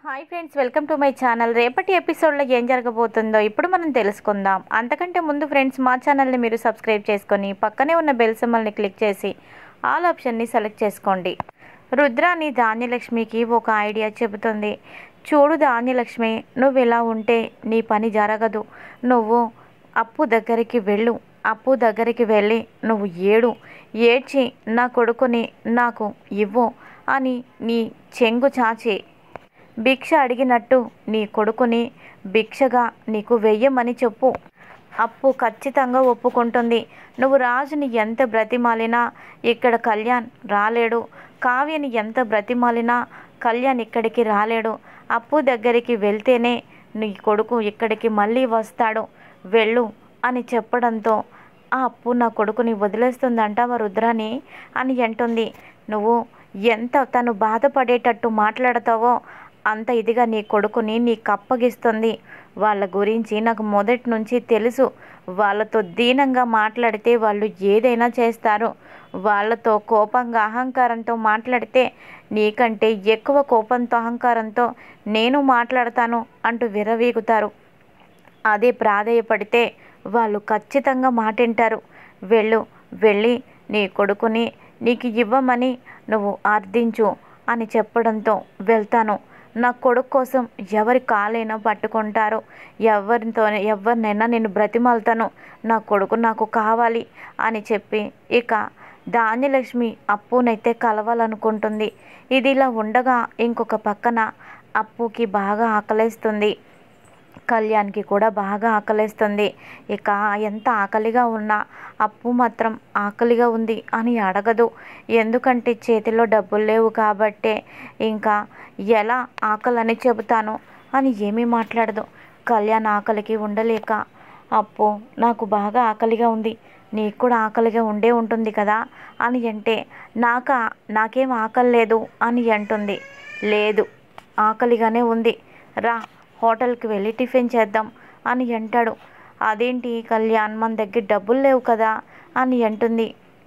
Hi friends, welcome to my channel. రేపటి ఎపిసోడ్లో ఏం జరగబోతుందో ఇప్పుడు మనం తెలుసుకుందాం. అంతకంటే ముందు ఫ్రెండ్స్, మా ఛానల్ని మీరు సబ్స్క్రైబ్ చేసుకొని పక్కనే ఉన్న బెల్ సింబల్ని క్లిక్ చేసి ఆల్ ఆప్షన్ని సెలెక్ట్ చేసుకోండి. రుద్రాని ధాన్యలక్ష్మికి ఒక ఐడియా చెబుతుంది. చూడు ధాన్యలక్ష్మి, నువ్వు ఇలా ఉంటే నీ పని జరగదు. నువ్వు అప్పు దగ్గరికి వెళ్ళు. అప్పు దగ్గరికి వెళ్ళి నువ్వు ఏడ్చి నా కొడుకుని నాకు ఇవ్వు అని నీ చెంగు చాచి భిక్ష అడిగినట్టు నీ కొడుకుని భిక్షగా నీకు వెయ్యమని చెప్పు. అప్పు ఖచ్చితంగా ఒప్పుకుంటుంది. నువ్వు రాజుని ఎంత బ్రతిమాలినా ఇక్కడ కళ్యాణ్ రాలేడు. కావ్యని ఎంత బ్రతిమాలినా కళ్యాణ్ ఇక్కడికి రాలేడు. అప్పు దగ్గరికి వెళ్తేనే నీ కొడుకు ఇక్కడికి మళ్ళీ వస్తాడు. వెళ్ళు అని చెప్పడంతో ఆ అప్పు నా కొడుకుని వదిలేస్తుందంటావా రుద్రాని అని అంటుంది. నువ్వు ఎంత తను బాధపడేటట్టు మాట్లాడతావో అంత ఇదిగా నీ కొడుకుని నీకు అప్పగిస్తుంది. వాళ్ళ గురించి నాకు మొదటి నుంచి తెలుసు. వాళ్ళతో దీనంగా మాట్లాడితే వాళ్ళు ఏదైనా చేస్తారు. వాళ్ళతో కోపంగా అహంకారంతో మాట్లాడితే నీకంటే ఎక్కువ కోపంతో అహంకారంతో నేను మాట్లాడతాను అంటూ విర్రవీగుతారు. అదే ప్రాధేయపడితే వాళ్ళు ఖచ్చితంగా మాటింటారు. వెళ్ళి నీ కొడుకుని నీకు ఇవ్వమని నువ్వు అర్థించు అని చెప్పడంతో వెళ్తాను. నా కొడుకు కోసం ఎవరి కాలైనా పట్టుకుంటారో, ఎవరినైనా నేను బ్రతిమాలుతాను. నా కొడుకు నాకు కావాలి అని చెప్పి ఇక ధాన్యలక్ష్మి అప్పునైతే కలవాలనుకుంటుంది. ఇది ఇలా ఉండగా ఇంకొక పక్కన అప్పుకి బాగా ఆకలేస్తుంది. కళ్యాణ్కి కూడా బాగా ఆకలేస్తుంది. ఇక ఎంత ఆకలిగా ఉన్నా అప్పు మాత్రం ఆకలిగా ఉంది అని అడగదు. ఎందుకంటే చేతిలో డబ్బులు లేవు కాబట్టే ఇంకా ఎలా ఆకలని చెబుతాను అని ఏమీ మాట్లాడదు. కళ్యాణ్ ఆకలికి ఉండలేక అప్పు నాకు బాగా ఆకలిగా ఉంది, నీకు కూడా ఆకలిగా ఉంటుంది కదా అని అంటే నాకేం ఆకలి లేదు అని అంటుంది. లేదు, ఆకలిగానే ఉంది, రా హోటల్కి వెళ్ళి టిఫిన్ చేద్దాం అని అంటాడు. అదేంటి కళ్యాణ్, మన దగ్గర డబ్బులు లేవు కదా అని అంటుంది.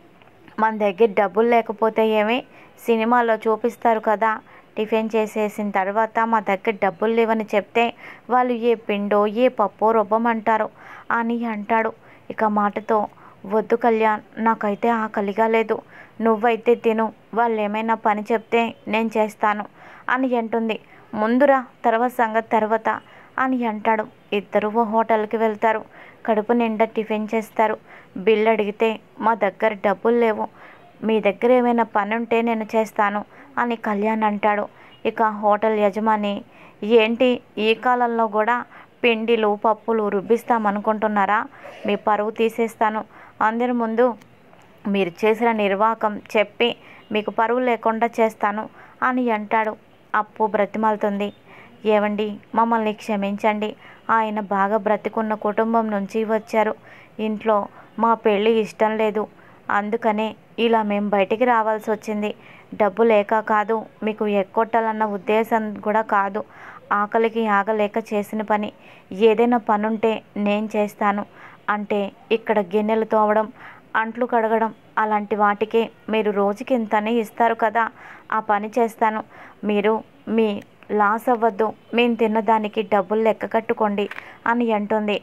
మన దగ్గర డబ్బులు లేకపోతే ఏమి, సినిమాలో చూపిస్తారు కదా, టిఫిన్ చేసేసిన తర్వాత మా దగ్గర డబ్బులు లేవని చెప్తే వాళ్ళు ఏ పిండో ఏ పప్పో రుబ్బమంటారు అని అంటాడు. ఇక మాటతో వద్దు కళ్యాణ్, నాకైతే ఆకలిగా లేదు, నువ్వైతే తిను, వాళ్ళు ఏమైనా పని చెప్తే నేను చేస్తాను అని అంటుంది. ముందురా, తర్వాత సంగతి తర్వాత అని అంటాడు. ఇద్దరు హోటల్కి వెళ్తారు. కడుపు నిండా టిఫిన్ చేస్తారు. బిల్ అడిగితే మా దగ్గర డబ్బులు లేవు, మీ దగ్గర ఏమైనా పని ఉంటే నేను చేస్తాను అని కళ్యాణ్ అంటాడు. ఇక హోటల్ యజమాని, ఏంటి ఈ కాలంలో కూడా పిండిలు పప్పులు రుబ్బిస్తామనుకుంటున్నారా, మీ పరువు తీసేస్తాను, అందరి ముందు మీరు చేసిన నిర్వాహకం చెప్పి మీకు పరువు లేకుండా చేస్తాను అని అంటాడు. అప్పు బ్రతిమాలుతుంది. ఏవండి, మమ్మల్ని క్షమించండి, ఆయన బాగా బ్రతికున్న కుటుంబం నుంచి వచ్చారు, ఇంట్లో మా పెళ్ళి ఇష్టం లేదు, అందుకనే ఇలా మేము బయటికి రావాల్సి వచ్చింది. డబ్బు లేక కాదు, మీకు ఎక్కొట్టాలన్న ఉద్దేశం కూడా కాదు, ఆకలికి ఆగలేక చేసిన పని. ఏదైనా పనుంటే నేను చేస్తాను అంటే ఇక్కడ గిన్నెలు తోమడం, అంట్లు కడగడం అలాంటి వాటికి మీరు రోజుకి ఇంతనే ఇస్తారు కదా, ఆ పని చేస్తాను. మీరు మీ లాస్ అవ్వద్దు, మేము తిన్నదానికి డబ్బులు లెక్క కట్టుకోండి అని అంటుంది.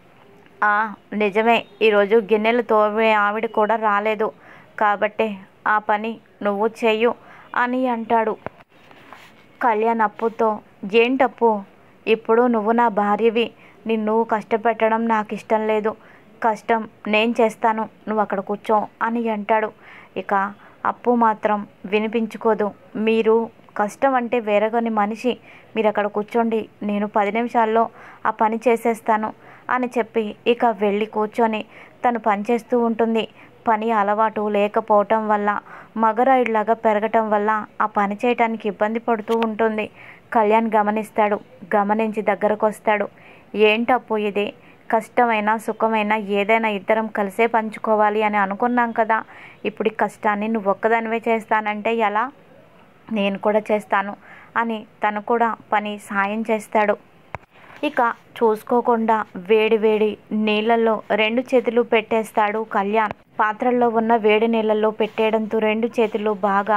నిజమే, ఈరోజు గిన్నెలు తోమే ఆవిడ కూడా రాలేదు కాబట్టే ఆ పని నువ్వు చెయ్యు అని అంటాడు. కళ్యాణ్ అప్పుతో, ఏంటప్పు, ఇప్పుడు నువ్వు నా భార్యవి, నిన్ను కష్టపెట్టడం నాకు ఇష్టం లేదు, కష్టం నేను చేస్తాను, నువ్వు అక్కడ కూర్చో అని అంటాడు. ఇక అప్పు మాత్రం వినిపించుకోదు. మీరు కష్టం అంటే వేరొకని మనిషి, మీరు అక్కడ కూర్చోండి, నేను 10 నిమిషాల్లో ఆ పని చేసేస్తాను అని చెప్పి ఇక వెళ్ళి కూర్చొని తను పనిచేస్తూ ఉంటుంది. పని అలవాటు లేకపోవటం వల్ల, మగరాయుడిలాగా పెరగటం వల్ల ఆ పని చేయటానికి ఇబ్బంది పడుతూ ఉంటుంది. కళ్యాణ్ గమనిస్తాడు. గమనించి దగ్గరకు వస్తాడు. ఏంటప్పు ఇది, కష్టమైన సుఖమైన ఏదైనా ఇద్దరం కలిసే పంచుకోవాలి అని అనుకున్నాం కదా, ఇప్పుడు ఈ కష్టాన్ని నువ్వు ఒక్కదానివే చేస్తానంటే ఎలా, నేను కూడా చేస్తాను అని తను కూడా పని సాయం చేస్తాడు. ఇక చూసుకోకుండా వేడి వేడి నీళ్ళల్లో 2 చేతులు పెట్టేస్తాడు కళ్యాణ్. పాత్రల్లో ఉన్న వేడి నీళ్ళల్లో పెట్టేయడంతో 2 చేతులు బాగా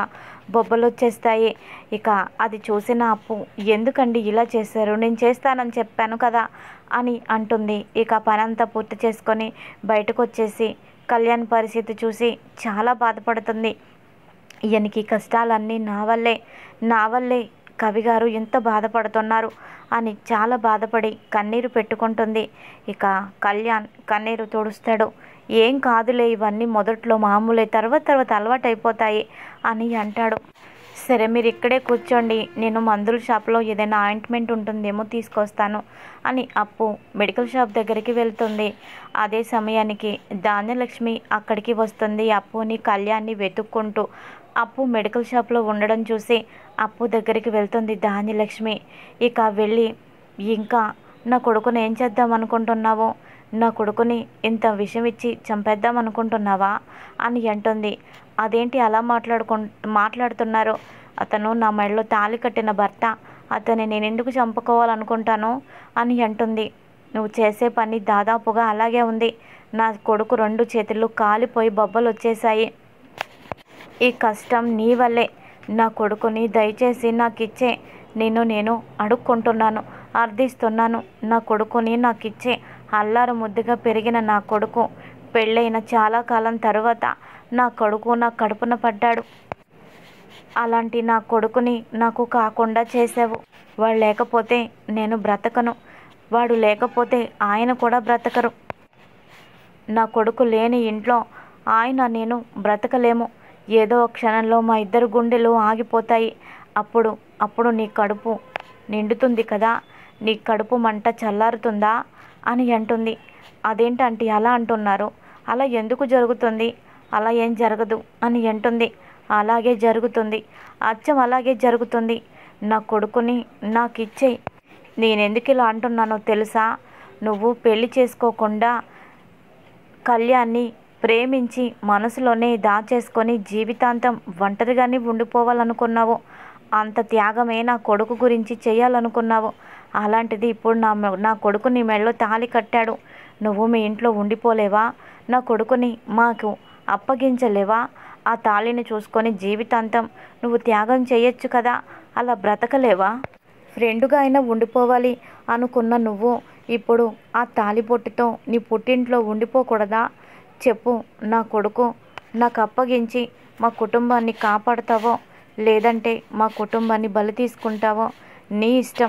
బొబ్బలు వచ్చేస్తాయి. ఇక అది చూసిన అప్పు, ఎందుకండి ఇలా చేశారు, నేను చేస్తానని చెప్పాను కదా అని అంటుంది. ఇక పనంతా పూర్తి చేసుకొని బయటకు వచ్చేసి కళ్యాణ్ పరిస్థితి చూసి చాలా బాధపడుతుంది. ఈయనకి కష్టాలన్నీ నా వల్లే కవి గారు ఎంత బాధపడుతున్నారు అని చాలా బాధపడి కన్నీరు పెట్టుకుంటుంది. ఇక కళ్యాణ్ కన్నీరు తుడుస్తాడు. ఏం కాదులే, ఇవన్నీ మొదట్లో మామూలే, తర్వాత అలవాటు అయిపోతాయి అని అంటాడు. సరే మీరు ఇక్కడే కూర్చోండి, నేను మందుల షాప్లో ఏదైనా ఆయింట్మెంట్ ఉంటుందేమో తీసుకొస్తాను అని అప్పు మెడికల్ షాప్ దగ్గరికి వెళ్తుంది. అదే సమయానికి ధాన్యలక్ష్మి అక్కడికి వస్తుంది. అప్పుని కళ్యాణ్ని వెతుక్కుంటూ. అప్పు మెడికల్ షాప్లో ఉండడం చూసి అప్పు దగ్గరికి వెళ్తుంది ధాన్యలక్ష్మి. ఇక వెళ్ళి, ఇంకా నా కొడుకుని ఏం చేద్దాం అనుకుంటున్నావో, నా కొడుకుని ఇంత విషం ఇచ్చి చంపేద్దాం అనుకుంటున్నావా అని అంటుంది. అదేంటి అలా మాట్లాడుతున్నారు, అతను నా మెడలో తాళి కట్టిన భర్త, అతన్ని నేను ఎందుకు చంపుకోవాలనుకుంటాను అని అంటుంది. నువ్వు చేసే పని దాదాపుగా అలాగే ఉంది. నా కొడుకు 2 చేతులు కాలిపోయి బొబ్బలు వచ్చేసాయి. ఈ కష్టం నీ వల్లే. నా కొడుకుని దయచేసి నాకు ఇచ్చే, నేను అడుక్కుంటున్నాను, అర్థిస్తున్నాను. నా కొడుకుని నాకు ఇచ్చే. అల్లారు ముద్దుగా పెరిగిన నా కొడుకు పెళ్ళైన చాలా కాలం తరువాత నా కొడుకు నా కడుపున పడ్డాడు. అలాంటి నా కొడుకుని నాకు కాకుండా చేసావు. వాడు లేకపోతే నేను బ్రతకను, వాడు లేకపోతే ఆయన కూడా బ్రతకరు. నా కొడుకు లేని ఇంట్లో ఆయన నేను బ్రతకలేము. ఏదో క్షణంలో మా ఇద్దరు గుండెలు ఆగిపోతాయి. అప్పుడు నీ కడుపు నిండుతుంది కదా, నీ కడుపు మంట చల్లారుతుందా అని అంటుంది. అదేంటంటే అలా అంటున్నారు, అలా ఎందుకు జరుగుతుంది, అలా ఏం జరగదు అని అంటుంది. అలాగే జరుగుతుంది, అచ్చం అలాగే జరుగుతుంది. నా కొడుకుని నాకు ఇచ్చేయి. నేనెందుకు ఇలా అంటున్నానో తెలుసా, నువ్వు పెళ్లి చేసుకోకుండా కళ్యాణ్ని ప్రేమించి మనసులోనే దాచేసుకొని జీవితాంతం ఒంటరిగానే ఉండిపోవాలనుకున్నావు. అంత త్యాగమే నా కొడుకు గురించి చేయాలనుకున్నావు. అలాంటిది ఇప్పుడు నా కొడుకు నీ మెడలో తాళి కట్టాడు. నువ్వు మీ ఇంట్లో ఉండిపోలేవా? నా కొడుకుని మాకు అప్పగించలేవా? ఆ తాళిని చూసుకొని జీవితాంతం నువ్వు త్యాగం చేయొచ్చు కదా, అలా బ్రతకలేవా? ఫ్రెండ్గా అయినా ఉండిపోవాలి అనుకున్న నువ్వు ఇప్పుడు ఆ తాళిబొట్టుతో నీ పుట్టింట్లో ఉండిపోకూడదా? చెప్పు, నా కొడుకు నాకు అప్పగించి మా కుటుంబాన్ని కాపాడుతావో లేదంటే మా కుటుంబాన్ని బలి తీసుకుంటావో నీ ఇష్టం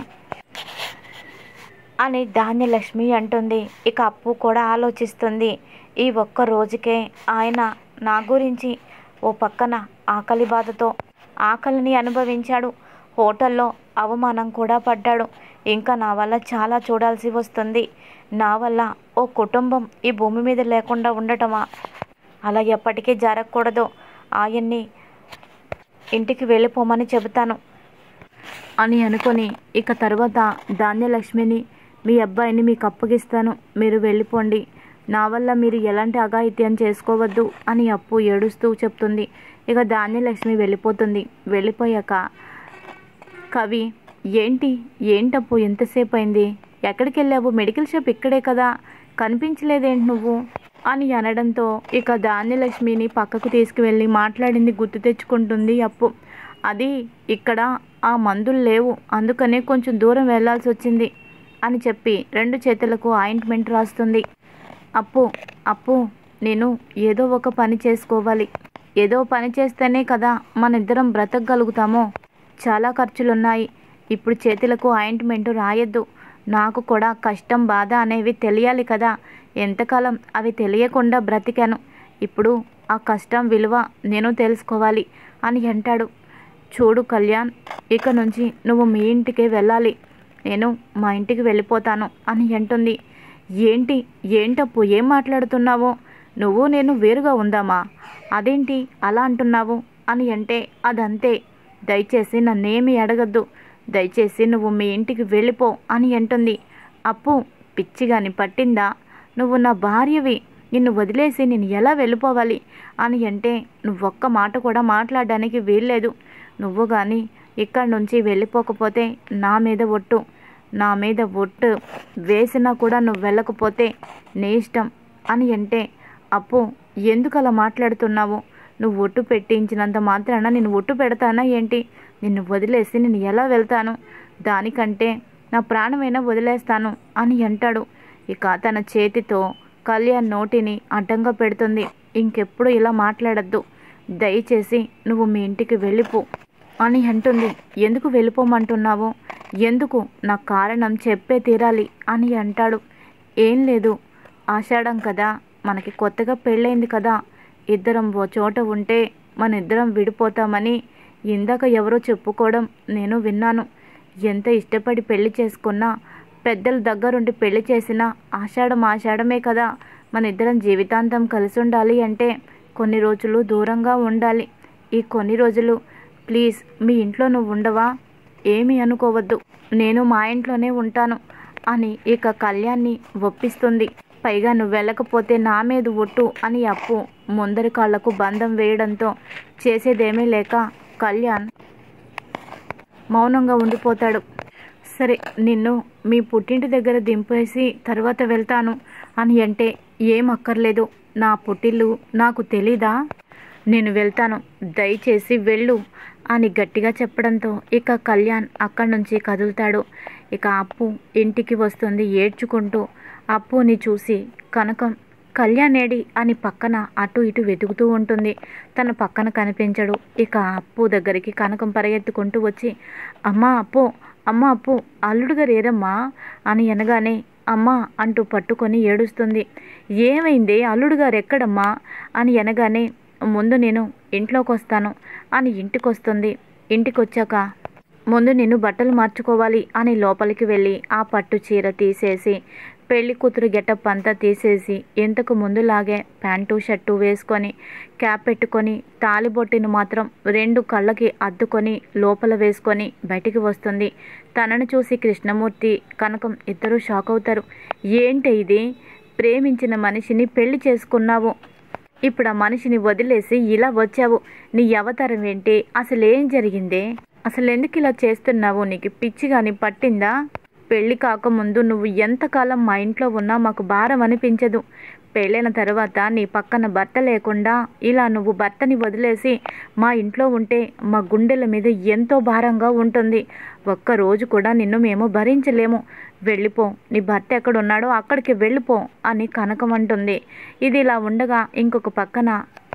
అని ధాన్యలక్ష్మి అంటుంది. ఇక అప్పు కూడా ఆలోచిస్తుంది. ఈ ఒక్క రోజుకే ఆయన నా గురించి ఓ పక్కన ఆకలి బాధతో ఆకలిని అనుభవించాడు, హోటల్లో అవమానం కూడా పడ్డాడు. ఇంకా నా వల్ల చాలా చూడాల్సి వస్తుంది. నా వల్ల ఓ కుటుంబం ఈ భూమి మీద లేకుండా ఉండటమా? అలా ఎప్పటికీ జరగకూడదు. ఆయన్ని ఇంటికి వెళ్ళిపోమని చెబుతాను అని అనుకొని ఇక తర్వాత ధాన్యలక్ష్మిని, మీ అబ్బాయిని మీకు అప్పగిస్తాను, మీరు వెళ్ళిపోండి, నా వల్ల మీరు ఎలాంటి అఘాయిత్యం చేసుకోవద్దు అని అప్పు ఏడుస్తూ చెప్తుంది. ఇక ధాన్యలక్ష్మి వెళ్ళిపోతుంది. వెళ్ళిపోయాక కవి, ఏంటప్పు ఎంతసేపు అయింది, ఎక్కడికి వెళ్ళావు, మెడికల్ షాప్ ఇక్కడే కదా, కనిపించలేదేంటి నువ్వు అని అనడంతో ఇక ధాన్యలక్ష్మిని పక్కకు తీసుకువెళ్ళి మాట్లాడింది గుర్తు తెచ్చుకుంటుంది అప్పు. అది ఇక్కడ ఆ మందులు లేవు, అందుకనే కొంచెం దూరం వెళ్లాల్సి వచ్చింది అని చెప్పి 2 చేతులకు ఆయింట్మెంట్ రాస్తుంది. అప్పు నేను ఏదో ఒక పని చేసుకోవాలి, ఏదో పని చేస్తేనే కదా మన ఇద్దరం బ్రతకగలుగుతామో, చాలా ఖర్చులున్నాయి. ఇప్పుడు చేతులకు ఆయింట్మెంట్ రాయొద్దు, నాకు కూడా కష్టం బాధ అనేవి తెలియాలి కదా, ఎంతకాలం అవి తెలియకుండా బ్రతికాను, ఇప్పుడు ఆ కష్టం విలువ నేను తెలుసుకోవాలి అని అంటాడు. చూడు కళ్యాణ్, ఇక నుంచి నువ్వు మీ ఇంటికే వెళ్ళాలి, నేను మా ఇంటికి వెళ్ళిపోతాను అని అంటుంది. ఏంటప్పు ఏం మాట్లాడుతున్నావో, నువ్వు నేను వేరుగా ఉందామా, అదేంటి అలా అంటున్నావు అని అంటే, అదంతే, దయచేసి నన్నేమీ అడగద్దు, దయచేసి నువ్వు మీ ఇంటికి వెళ్ళిపో అని అంటుంది. అప్పు, పిచ్చిగాని పట్టిందా, నువ్వు నా భార్యవి, నిన్ను వదిలేసి నేను ఎలా వెళ్ళిపోవాలి అని అంటే, నువ్వొక్క మాట కూడా మాట్లాడడానికి వీల్లేదు, నువ్వు కానీ ఇక్కడి నుంచి వెళ్ళిపోకపోతే నా మీద ఒట్టు వేసినా కూడా నువ్వు వెళ్ళకపోతే నీ ఇష్టం అని అంటే, అప్పు ఎందుకు అలా మాట్లాడుతున్నావు, నువ్వు ఒట్టు పెట్టించినంత మాత్రాన నేను ఒట్టు పెడతానా ఏంటి? నిన్ను వదిలేసి నేను ఎలా వెళ్తాను? దానికంటే నా ప్రాణమైనా వదిలేస్తాను అని అంటాడు. ఇక తన చేతితో కళ్యాణ్ నోటిని అడ్డంగా పెడుతుంది. ఇంకెప్పుడు ఇలా మాట్లాడద్దు, దయచేసి నువ్వు మీ ఇంటికి వెళ్ళిపో అని అంటుంది. ఎందుకు వెళ్ళిపోమంటున్నావు? ఎందుకు? నా కారణం చెప్పే తీరాలి అని అంటాడు. ఏం లేదు, ఆషాఢం కదా, మనకి కొత్తగా పెళ్ళైంది కదా, ఇద్దరం ఓ చోట ఉంటే మన ఇద్దరం విడిపోతామని ఇందాక ఎవరో చెప్పుకోవడం నేను విన్నాను. ఎంత ఇష్టపడి పెళ్లి చేసుకున్నా, పెద్దల దగ్గరుండి పెళ్లి చేసినా ఆషాఢమే కదా, మన ఇద్దరం జీవితాంతం కలిసి ఉండాలి అంటే కొన్ని రోజులు దూరంగా ఉండాలి. ఈ కొన్ని రోజులు ప్లీజ్ మీ ఇంట్లో నువ్వు ఉండవా? ఏమీ అనుకోవద్దు, నేను మా ఇంట్లోనే ఉంటాను అని ఇక కళ్యాణ్ని ఒప్పిస్తుంది. పైగా నువ్వు వెళ్ళకపోతే నా మీద ఒట్టు అని అప్పు ముందరి కాళ్లకు బంధం వేయడంతో చేసేదేమీ లేక కళ్యాణ్ మౌనంగా ఉండిపోతాడు. సరే, నిన్ను మీ పుట్టింటి దగ్గర దింపేసి తర్వాత వెళ్తాను అని అంటే, ఏం అక్కర్లేదు, నా పుట్టిల్లు నాకు తెలీదా? నేను వెళ్తాను, దయచేసి వెళ్ళు అని గట్టిగా చెప్పడంతో ఇక కళ్యాణ్ అక్కడి నుంచి కదులుతాడు. ఇక అప్పు ఇంటికి వస్తుంది ఏడ్చుకుంటూ. అప్పుని చూసి కనకం కళ్యాణ్ ఏడి అని పక్కన అటు ఇటు వెతుకుతూ ఉంటుంది. తన పక్కన కనిపించడు. ఇక అప్పు దగ్గరికి కనకం పరిగెత్తుకుంటూ వచ్చి, అమ్మా అప్పు, అమ్మ అప్పు, అల్లుడు గారు ఏరమ్మా అని అనగానే అమ్మ అంటూ పట్టుకొని ఏడుస్తుంది. ఏమైంది, అల్లుడు గారు ఎక్కడమ్మా అని అనగానే, ముందు నేను ఇంట్లోకి వస్తాను అని ఇంటికొస్తుంది. ఇంటికి వచ్చాక ముందు నేను బట్టలు మార్చుకోవాలి అని లోపలికి వెళ్ళి ఆ పట్టు చీర తీసేసి పెళ్లి కూతురు గెటప్ అంతా తీసేసి ఇంతకు ముందులాగే ప్యాంటు షర్టు వేసుకొని క్యాప్ పెట్టుకొని తాలిబొట్టిని మాత్రం 2 కళ్ళకి అద్దుకొని లోపల వేసుకొని బయటికి వస్తుంది. తనను చూసి కృష్ణమూర్తి కనకం ఇద్దరూ షాక్ అవుతారు. ఏంటి ఇది, ప్రేమించిన మనిషిని పెళ్లి చేసుకున్నావు, ఇప్పుడు ఆ మనిషిని వదిలేసి ఇలా వచ్చావు, నీ అవతారం ఏంటి, అసలేం జరిగిందే, అసలు ఎందుకు ఇలా చేస్తున్నావు, నీకు పిచ్చి కానీ పట్టిందా? పెళ్ళి కాకముందు నువ్వు ఎంతకాలం మా ఇంట్లో ఉన్నా మాకు భారం అనిపించదు. పెళ్ళైన తర్వాత నీ పక్కన భర్త లేకుండా ఇలా నువ్వు భర్తని వదిలేసి మా ఇంట్లో ఉంటే మా గుండెల మీద ఎంతో భారంగా ఉంటుంది. ఒక్కరోజు కూడా నిన్ను మేము భరించలేము. వెళ్ళిపో, నీ భర్త ఎక్కడున్నాడో అక్కడికి వెళ్ళిపో అని కనకం అంటుంది. ఇది ఇలా ఉండగా ఇంకొక పక్కన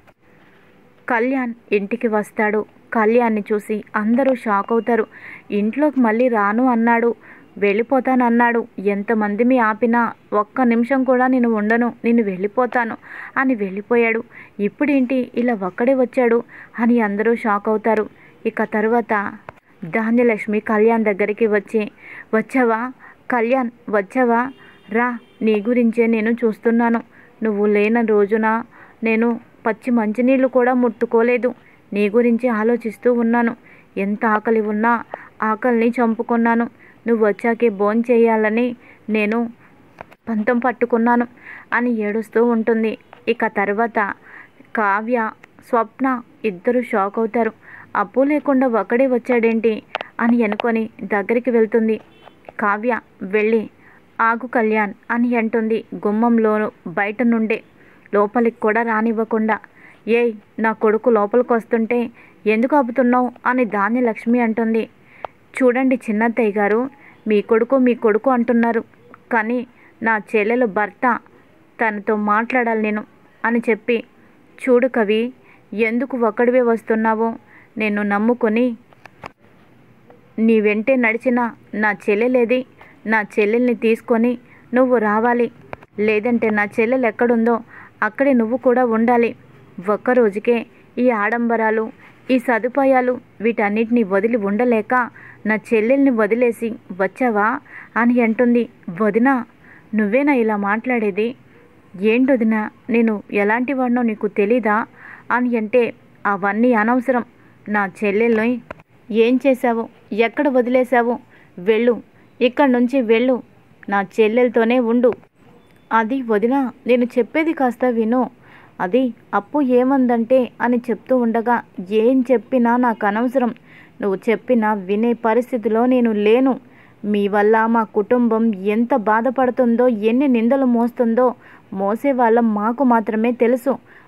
కళ్యాణ్ ఇంటికి వస్తాడు. కళ్యాణ్ని చూసి అందరూ షాక్ అవుతారు. ఇంట్లోకి మళ్ళీ రాను అన్నాడు, వెళ్ళిపోతానన్నాడు, ఎంతమంది మీ ఆపినా ఒక్క నిమిషం కూడా నేను ఉండను, నేను వెళ్ళిపోతాను అని వెళ్ళిపోయాడు. ఇప్పుడేంటి ఇలా ఒక్కడే వచ్చాడు అని అందరూ షాక్ అవుతారు. ఇక తర్వాత ధాన్యలక్ష్మి కళ్యాణ్ దగ్గరికి వచ్చి, వచ్చావా కళ్యాణ్, వచ్చావా, రా, నీ గురించే నేను చూస్తున్నాను. నువ్వు లేని రోజున నేను పచ్చి మంచినీళ్ళు కూడా ముట్టుకోలేదు. నీ గురించి ఆలోచిస్తూ ఉన్నాను. ఎంత ఆకలి ఉన్నా ఆకలిని చంపుకున్నాను. నువ్వు వచ్చాకే భోంచేయాలని నేను పంతం పట్టుకున్నాను అని ఏడుస్తూ ఉంటుంది. ఇక తర్వాత కావ్య స్వప్న ఇద్దరు షాక్ అవుతారు. అప్పు లేకుండా ఒక్కడే వచ్చాడేంటి అని అనుకొని దగ్గరికి వెళ్తుంది. కావ్య వెళ్ళి, ఆగు కళ్యాణ్ అని అంటుంది. గుమ్మంలో బయట నుండే లోపలికి కూడా రానివ్వకుండా, ఏయ్ నా కొడుకు లోపలికి వస్తుంటే ఎందుకు ఆపుతున్నావు అని ధాన్యలక్ష్మి అంటుంది. చూడండి చిన్నత్తయ్య గారు, మీ కొడుకు అంటున్నారు, కానీ నా చెల్లెలు భర్త, తనతో మాట్లాడాలి నేను అని చెప్పి, చూడు కవి, ఎందుకు ఒక్కడివే వస్తున్నావు, నేను నమ్ముకొని నీ వెంటే నడిచిన నా చెల్లెలేది, నా చెల్లెల్ని తీసుకొని నువ్వు రావాలి, లేదంటే నా చెల్లెలు ఎక్కడుందో అక్కడే నువ్వు కూడా ఉండాలి. ఒక్కరోజుకే ఈ ఆడంబరాలు, ఈ సదుపాయాలు వీటన్నిటిని వదిలి ఉండలేక నా చెల్లెల్ని వదిలేసి వచ్చావా అని అంటుంది. వదినా, నువ్వేనా ఇలా మాట్లాడేది? ఏంటొదినా, నేను ఎలాంటి వాడినో నీకు తెలీదా అని అంటే, అవన్నీ అనవసరం. నా చెల్లెల్ని ఏం చేశావు, ఎక్కడ వదిలేశావు, వెళ్ళు, ఇక్కడి నుంచి వెళ్ళు, నా చెల్లెలతోనే ఉండు. అది వదినా, నేను చెప్పేది కాస్త విను. అది అప్పు ఏమందంటే అని చెప్తూ ఉండగా, ఏం చెప్పినా నాకు అనవసరం. నువ్వు చెప్పినా వినే పరిస్థితిలో నేను లేను. మీ వల్ల మా కుటుంబం ఎంత బాధపడుతుందో, ఎన్ని నిందలు మోస్తుందో మోసేవాళ్ళం మాకు మాత్రమే తెలుసు.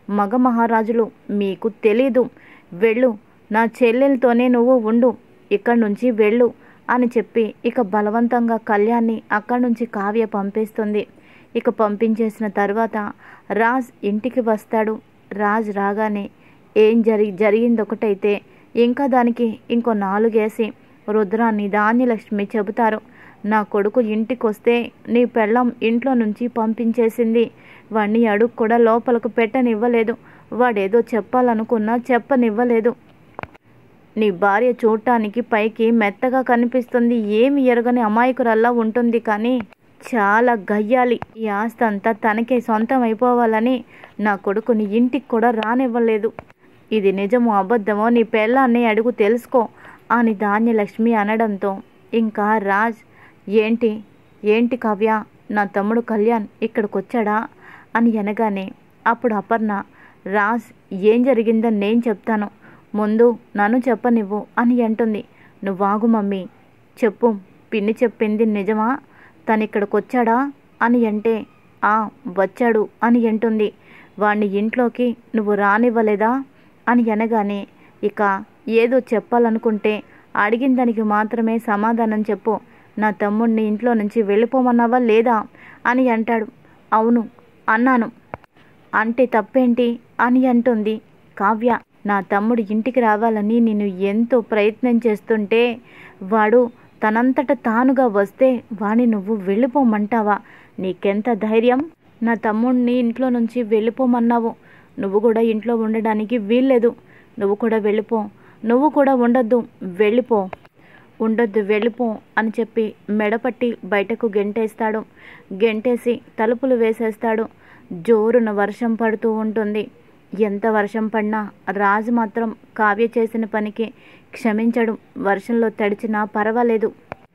మగ మహారాజులు, మీకు తెలీదు. వెళ్ళు, నా చెల్లెలతోనే నువ్వు ఉండు, ఇక్కడి నుంచి వెళ్ళు అని చెప్పి ఇక బలవంతంగా కళ్యాణ్ని అక్కడి నుంచి కావ్య పంపిస్తుంది. ఇక పంపించేసిన తర్వాత రాజ్ ఇంటికి వస్తాడు. రాజ్ రాగానే ఏం జరిగింది ఒకటైతే ఇంకా దానికి ఇంకో 4 వేసి రుద్రాన్ని ధాన్యలక్ష్మి చెబుతారు. నా కొడుకు ఇంటికి వస్తే నీ పెళ్ళం ఇంట్లో నుంచి పంపించేసింది. వాడిని అడుగు కూడా లోపలకు పెట్టనివ్వలేదు. వాడేదో చెప్పాలనుకున్నా చెప్పనివ్వలేదు. నీ భార్య చూడటానికి పైకి మెత్తగా కనిపిస్తుంది, ఏమి ఎరగని అమాయకురల్లా ఉంటుంది, కానీ చాలా గయ్యాలి. ఈ ఆస్తి అంతా తనకే సొంతం అయిపోవాలని నా కొడుకుని ఇంటికి కూడా రానివ్వలేదు. ఇది నిజమో అబద్ధమో నీ పెళ్ళాన్ని అడుగు తెలుసుకో అని ధాన్యలక్ష్మి అనడంతో ఇంకా రాజ్ ఏంటి కావ్య, నా తమ్ముడు కళ్యాణ్ ఇక్కడికి వచ్చాడా అని అనగానే అప్పుడు అపర్ణ, రాజ్ ఏం జరిగిందని నేను చెప్తాను, ముందు నన్ను చెప్పనివ్వు అని అంటుంది. నువ్వాగు మమ్మీ, చెప్పు, పిన్ని చెప్పింది నిజమా, తను ఇక్కడికి వచ్చాడా అని అంటే వచ్చాడు అని అంటుంది. వాణ్ణి ఇంట్లోకి నువ్వు రానివ్వలేదా అని అనగానే ఇక ఏదో చెప్పాలనుకుంటే అడిగిన దానికి మాత్రమే సమాధానం చెప్పు, నా తమ్ముడిని ఇంట్లో నుంచి వెళ్ళిపోమన్నావా లేదా అని అంటాడు. అవును అన్నాను. అంటే తప్పేంటి అని అంటుంది కావ్య. నా తమ్ముడు ఇంటికి రావాలని నేను ఎంతో ప్రయత్నం చేస్తుంటే వాడు తనంతట తానుగా వస్తే వాణ్ణి నువ్వు వెళ్ళిపోమంటావా? నీకెంత ధైర్యం? నా తమ్ముడిని ఇంట్లో నుంచి వెళ్ళిపోమన్నావు. నువ్వు కూడా ఇంట్లో ఉండడానికి వీల్లేదు. నువ్వు కూడా వెళ్ళిపో. నువ్వు కూడా ఉండొద్దు వెళ్ళిపో అని చెప్పి మెడపట్టి బయటకు గెంటేస్తాడు. గెంటేసి తలుపులు వేసేస్తాడు. జోరున వర్షం పడుతూ ఉంటుంది. ఎంత వర్షం పడినా రాజు మాత్రం కావ్య చేసిన పనికి క్షమించడు. వర్షంలో తడిచినా పర్వాలేదు.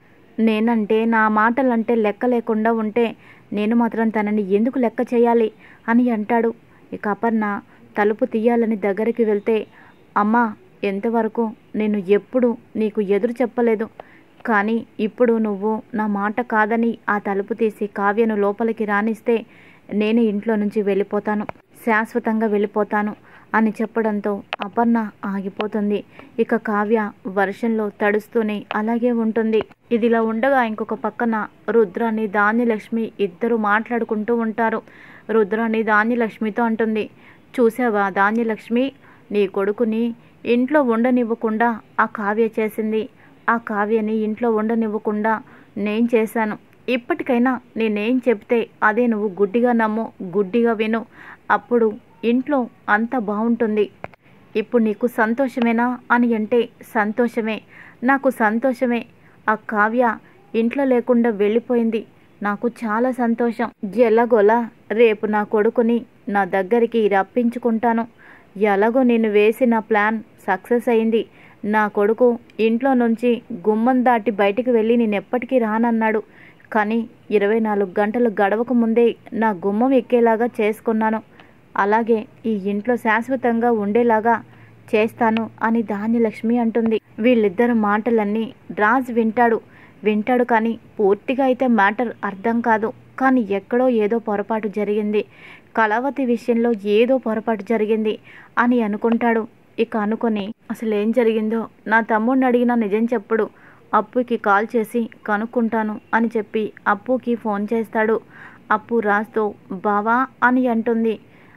నేనంటే, నా మాటలంటే లెక్క లేకుండా ఉంటే నేను మాత్రం తనని ఎందుకు లెక్క చేయాలి అని అంటాడు. ఇక అపర్ణ తలుపు తీయాలని దగ్గరికి వెళ్తే, అమ్మా, ఎంతవరకు నేను ఎప్పుడు నీకు ఎదురు చెప్పలేదు, కానీ ఇప్పుడు నువ్వు నా మాట కాదని ఆ తలుపు తీసి కావ్యను లోపలికి రానిస్తే నేనే ఇంట్లో నుంచి వెళ్ళిపోతాను, శాశ్వతంగా వెళ్ళిపోతాను అని చెప్పడంతో అపర్ణ ఆగిపోతుంది. ఇక కావ్య వర్షంలో తడుస్తూనే అలాగే ఉంటుంది. ఇదిలా ఉండగా ఇంకొక పక్కన రుద్రాని ధాన్యలక్ష్మి ఇద్దరు మాట్లాడుకుంటూ ఉంటారు. రుద్రాని ధాన్యలక్ష్మితో అంటుంది, చూసావా ధాన్యలక్ష్మి, నీ కొడుకుని ఇంట్లో ఉండనివ్వకుండా ఆ కావ్య చేసింది. ఆ కావ్యని ఇంట్లో ఉండనివ్వకుండా నేను చేశాను. ఇప్పటికైనా నేనేం చెప్తే అదే నువ్వు గుడ్డిగా నమ్ము, గుడ్డిగా విను. అప్పుడు ఇంట్లో అంత బాగుంటుంది. ఇప్పుడు నీకు సంతోషమేనా అని అంటే సంతోషమే, నాకు సంతోషమే. ఆ కావ్య ఇంట్లో లేకుండా వెళ్ళిపోయింది. నాకు చాలా సంతోషం. ఎలాగోలా రేపు నా కొడుకుని నా దగ్గరికి రప్పించుకుంటాను. ఎలాగో నేను వేసిన ప్లాన్ సక్సెస్ అయింది. నా కొడుకు ఇంట్లో నుంచి గుమ్మం దాటి బయటికి వెళ్ళి నేనెప్పటికీ రానన్నాడు. కానీ 24 గంటలు గడవక ముందే నా గుమ్మం ఎక్కేలాగా చేసుకున్నాను. అలాగే ఈ ఇంట్లో శాశ్వతంగా ఉండేలాగా చేస్తాను అని ధాన్యలక్ష్మి అంటుంది. వీళ్ళిద్దరు మాటలన్నీ రాజ్ వింటాడు కానీ పూర్తిగా అయితే మ్యాటర్ అర్థం కాదు. కానీ ఎక్కడో ఏదో పొరపాటు జరిగింది, కళావతి విషయంలో ఏదో పొరపాటు జరిగింది అని అనుకుంటాడు. ఇక అనుకొని అసలు ఏం జరిగిందో నా తమ్ముడిని అడిగినా నిజం చెప్పుడు, అప్పుకి కాల్ చేసి కనుక్కుంటాను అని చెప్పి అప్పుకి ఫోన్ చేస్తాడు. అప్పు రాజ్తో బావా అని అంటుంది.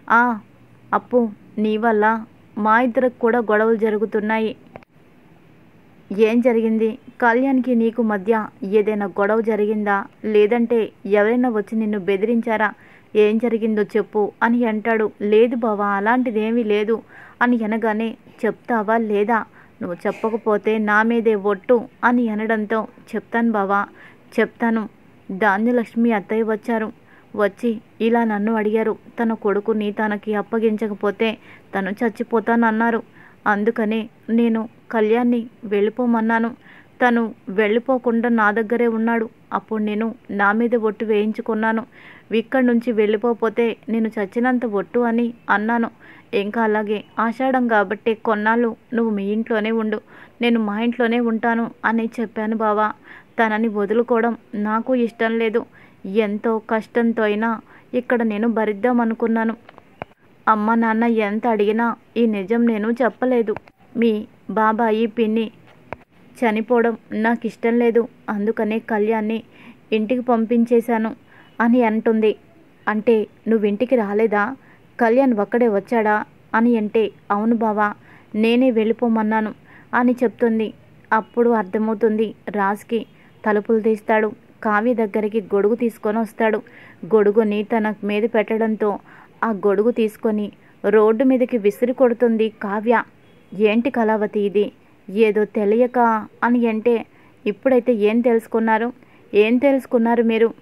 అప్పు, నీ వల్ల మా ఇద్దరికి కూడా గొడవలు జరుగుతున్నాయి. ఏం జరిగింది? కళ్యాణ్కి నీకు మధ్య ఏదైనా గొడవ జరిగిందా, లేదంటే ఎవరైనా వచ్చి నిన్ను బెదిరించారా? ఏం జరిగిందో చెప్పు అని అంటాడు. లేదు బావా, అలాంటిదేమీ లేదు అని అనగానే చెప్తావా లేదా? నువ్వు చెప్పకపోతే నా మీదే ఒట్టు అని అనడంతో చెప్తాను బావా, చెప్తాను. ధాన్యలక్ష్మి అత్తయ్య వచ్చి ఇలా నన్ను అడిగారు. తన కొడుకుని తనకి అప్పగించకపోతే తను చచ్చిపోతానన్నారు. అందుకనే నేను కళ్యాణ్ని వెళ్ళిపోమన్నాను. తను వెళ్ళిపోకుండా నా దగ్గరే ఉన్నాడు. అప్పుడు నేను నా మీద ఒట్టు వేయించుకున్నాను. ఇక్కడి నుంచి వెళ్ళిపోతే నేను చచ్చినంత ఒట్టు అని అన్నాను. ఇంకా అలాగే ఆషాఢం కాబట్టి కొన్నాళ్ళు నువ్వు మీ ఇంట్లోనే ఉండు, నేను మా ఇంట్లోనే ఉంటాను అని చెప్పాను బావా. తనని వదులుకోవడం నాకు ఇష్టం లేదు. ఎంతో కష్టంతో అయినా ఇక్కడ నేను భరిద్దామనుకున్నాను. అమ్మ నాన్న ఎంత అడిగినా ఈ నిజం నేను చెప్పలేదు. మీ బాబాయి పిన్ని చనిపోవడం నాకు ఇష్టం లేదు, అందుకనే కళ్యాణ్ని ఇంటికి పంపించేశాను అని అంటుంది. అంటే నువ్వింటికి రాలేదా, కళ్యాణ్ ఒక్కడే వచ్చాడా అని అంటే, అవును బావా, నేనే వెళ్ళిపోమన్నాను అని చెప్తుంది. అప్పుడు అర్థమవుతుంది రాజ్కి. తలుపులు తీస్తాడు. కావ్య దగ్గరికి గొడుగు తీసుకొని వస్తాడు. గొడుగుని తన మీద పెట్టడంతో ఆ గొడుగు తీసుకొని రోడ్డు మీదకి విసిరి కొడుతుంది కావ్య. ఏంటి కళావతి ఇది, ఏదో తెలియక అని అంటే, ఇప్పుడైతే ఏం తెలుసుకున్నారు మీరు?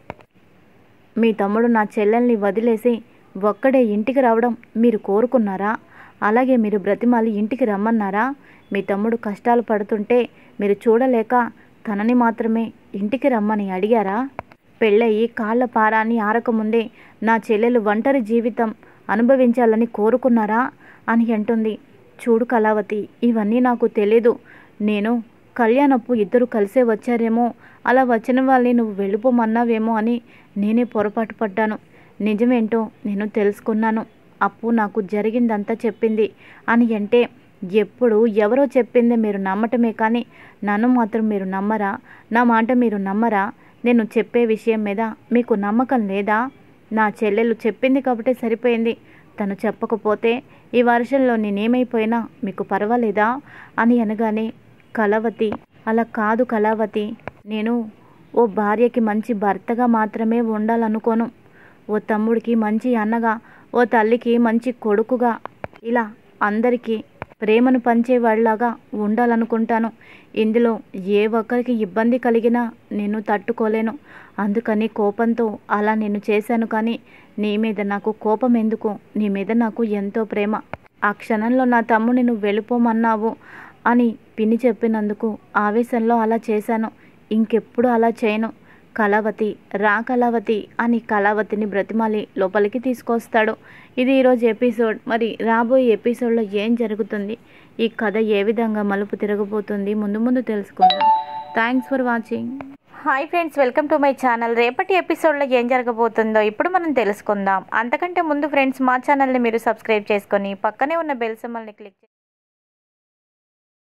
మీ తమ్ముడు నా చెల్లెల్ని వదిలేసి ఒక్కడే ఇంటికి రావడం మీరు కోరుకున్నారా? అలాగే మీరు బ్రతిమాలి ఇంటికి రమ్మన్నారా? మీ తమ్ముడు కష్టాలు పడుతుంటే మీరు చూడలేక తనని మాత్రమే ఇంటికి రమ్మని అడిగారా? పెళ్ళయి కాళ్ళ పారాన్ని ఆరకముందే నా చెల్లెలు ఒంటరి జీవితం అనుభవించాలని కోరుకున్నారా అని అంటుంది. చూడు కళావతి, ఇవన్నీ నాకు తెలీదు. నేను కళ్యాణప్పు ఇద్దరు కలిసే వచ్చారేమో, అలా వచ్చిన వాళ్ళని నువ్వు వెళ్ళిపోమన్నావేమో అని నేనే పొరపాటు పడ్డాను. నిజమేంటో నేను తెలుసుకున్నాను. అప్పు నాకు జరిగిందంతా చెప్పింది అని అంటే, ఎప్పుడు ఎవరో చెప్పింది మీరు నమ్మటమే కానీ నన్ను మాత్రం మీరు నమ్మరా? నా మాట మీరు నమ్మరా? నేను చెప్పే విషయం మీద మీకు నమ్మకం లేదా? నా చెల్లెలు చెప్పింది కాబట్టి సరిపోయింది. తను చెప్పకపోతే ఈ వర్షంలో నేనేమైపోయినా మీకు పర్వాలేదా అని అనగానే, కళావతి, అలా కాదు కళావతి, నేను ఓ భార్యకి మంచి భర్తగా మాత్రమే ఉండాలనుకోను. ఓ తమ్ముడికి మంచి అన్నగా, ఓ తల్లికి మంచి కొడుకుగా, ఇలా అందరికీ ప్రేమను పంచేవాడిలాగా ఉండాలనుకుంటాను. ఇందులో ఏ ఒక్కరికి ఇబ్బంది కలిగినా నేను తట్టుకోలేను. అందుకని కోపంతో అలా నేను చేశాను. కానీ నీ మీద నాకు కోపం ఎందుకు? నీ మీద నాకు ఎంతో ప్రేమ. ఆ క్షణంలో నా తమ్ముడిని నువ్వు వెళ్ళిపోమన్నావు అని పిన్ని చెప్పినందుకు ఆవేశంలో అలా చేశాను. ఇంకెప్పుడు అలా చేయను. కళావతి, రా కళావతి అని కళావతిని బ్రతిమాలి లోపలికి తీసుకొస్తాడు. ఇది ఈరోజు ఎపిసోడ్. మరి రాబోయే ఎపిసోడ్లో ఏం జరుగుతుంది, ఈ కథ ఏ విధంగా మలుపు తిరగబోతుంది, ముందు తెలుసుకుందాం. Thanks for watching. Hi friends, welcome to my channel. రేపటి ఎపిసోడ్లో ఏం జరగబోతుందో ఇప్పుడు మనం తెలుసుకుందాం. అంతకంటే ముందు ఫ్రెండ్స్, మా ఛానల్ని మీరు సబ్స్క్రైబ్ చేసుకొని పక్కనే ఉన్న బెల్ సింబల్ని క్లిక్